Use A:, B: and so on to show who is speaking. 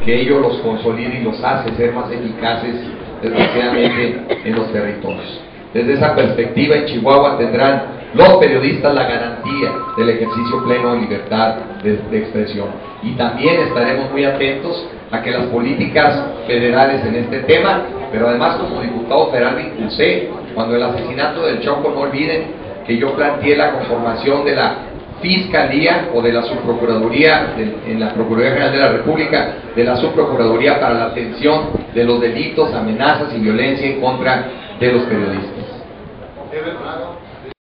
A: que ello los consolida y los hace ser más eficaces, desgraciadamente, en los territorios. Desde esa perspectiva, en Chihuahua tendrán los periodistas la garantía del ejercicio pleno de libertad de expresión. Y también estaremos muy atentos a que las políticas federales en este tema, pero además como diputado federal me impulsé, cuando el asesinato del Choco, no olviden que yo planteé la conformación de la Fiscalía o de la Subprocuraduría, en la Procuraduría General de la República, de la Subprocuraduría para la atención de los delitos, amenazas y violencia en contra de los periodistas.